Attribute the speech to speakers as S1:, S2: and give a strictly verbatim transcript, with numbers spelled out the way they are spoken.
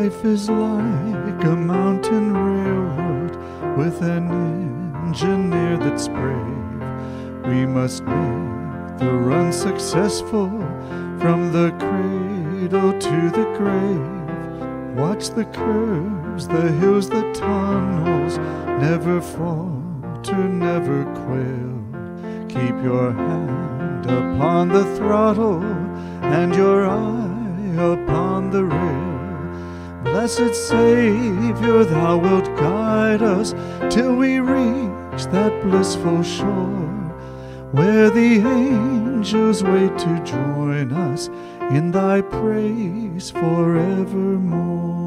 S1: Life is like a mountain railroad with an engineer that's brave. We must make the run successful from the cradle to the grave. Watch the curves, the hills, the tunnels, never falter, never quail. Keep your hand upon the throttle and your eye upon the rail. Blessed Savior, thou wilt guide us till we reach that blissful shore, where the angels wait to join us in thy praise forevermore.